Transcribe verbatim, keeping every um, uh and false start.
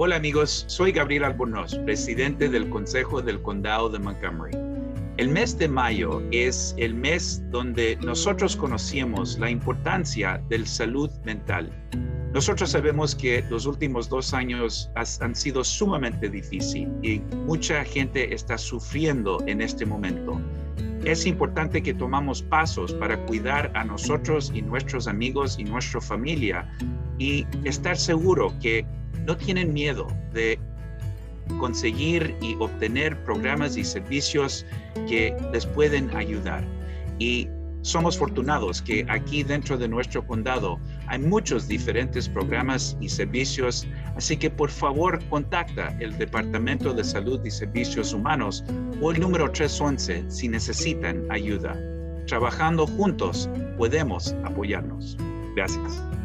Hola amigos, soy Gabriel Albornoz, presidente del Consejo del Condado de Montgomery. El mes de mayo es el mes donde nosotros conocemos la importancia de la salud mental. Nosotros sabemos que los últimos dos años han sido sumamente difíciles y mucha gente está sufriendo en este momento. Es importante que tomamos pasos para cuidar a nosotros y nuestros amigos y nuestra familia y estar seguro que no tienen miedo de conseguir y obtener programas y servicios que les pueden ayudar. Y somos afortunados que aquí dentro de nuestro condado hay muchos diferentes programas y servicios, así que por favor contacta el Departamento de Salud y Servicios Humanos o el número tres once si necesitan ayuda. Trabajando juntos podemos apoyarnos. Gracias.